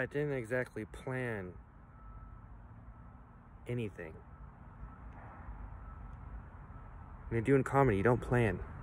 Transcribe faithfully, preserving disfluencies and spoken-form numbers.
I didn't exactly plan anything. When you're doing comedy, you don't plan.